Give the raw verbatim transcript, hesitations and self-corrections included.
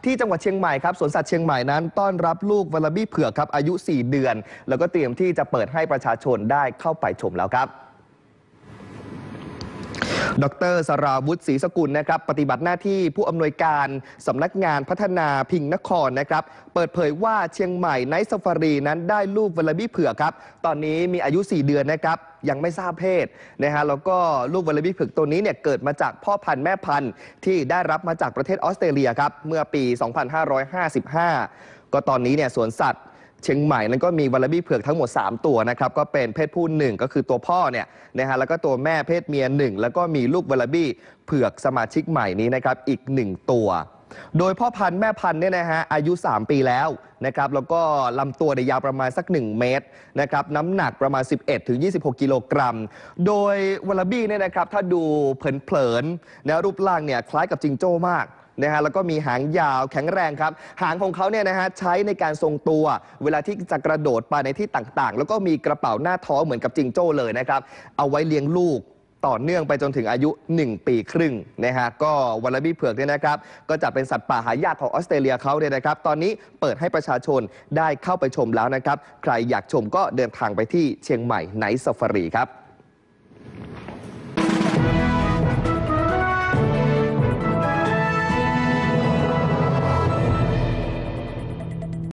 ที่จังหวัดเชียงใหม่ครับสวนสัตว์เชียงใหม่นั้นต้อนรับลูกวาลาบี้เผือกครับอายุสี่เดือนแล้วก็เตรียมที่จะเปิดให้ประชาชนได้เข้าไปชมแล้วครับดร.สราวุฒิศรีสกุลนะครับปฏิบัติหน้าที่ผู้อำนวยการสำนักงานพัฒนาพิงนครนะครับเปิดเผยว่าเชียงใหม่ไนท์ซาฟารีนั้นได้ลูกวาลาบี้เผือกครับตอนนี้มีอายุสี่เดือนนะครับยังไม่ทราบเพศนะฮะแล้วก็ลูกวาลาบี้เผือกตัวนี้เนี่ยเกิดมาจากพ่อพันธุ์แม่พันธุ์ที่ได้รับมาจากประเทศออสเตรเลียครับเมื่อปี สองพันห้าร้อยห้าสิบห้า ก็ตอนนี้เนี่ยสวนสัตว์เชียงใหม่นั้นก็มีวาลาบี้เผือกทั้งหมดสามตัวนะครับก็เป็นเพศผู้หนึ่งก็คือตัวพ่อเนี่ยนะฮะแล้วก็ตัวแม่เพศเมียหนึ่งแล้วก็มีลูกวาลาบี้เผือกสมาชิกใหม่นี้นะครับอีกหนึ่งตัวโดยพ่อพันธุ์แม่พันธุ์เนี่ยนะฮะอายุสามปีแล้วนะครับแล้วก็ลำตัวเนี่ยยาวประมาณสักหนึ่งเมตรนะครับน้ำหนักประมาณ สิบเอ็ดถึงยี่สิบหก กิโลกรัมโดยวาลาบี้เนี่ยนะครับถ้าดูเผินๆนะรูปร่างเนี่ยคล้ายกับจิงโจ้มากนะฮะแล้วก็มีหางยาวแข็งแรงครับหางของเขาเนี่ยนะฮะใช้ในการทรงตัวเวลาที่จะกระโดดไปในที่ต่างๆแล้วก็มีกระเป๋าหน้าท้องเหมือนกับจิงโจ้เลยนะครับเอาไว้เลี้ยงลูกต่อเนื่องไปจนถึงอายุหนึ่งปีครึ่งนะฮะก็วาลาบี้เผือกเนี่ยนะครับก็จะเป็นสัตว์ป่าหายากของออสเตรเลียเขาเนี่ยนะครับตอนนี้เปิดให้ประชาชนได้เข้าไปชมแล้วนะครับใครอยากชมก็เดินทางไปที่เชียงใหม่ไนท์ซาฟารีครับ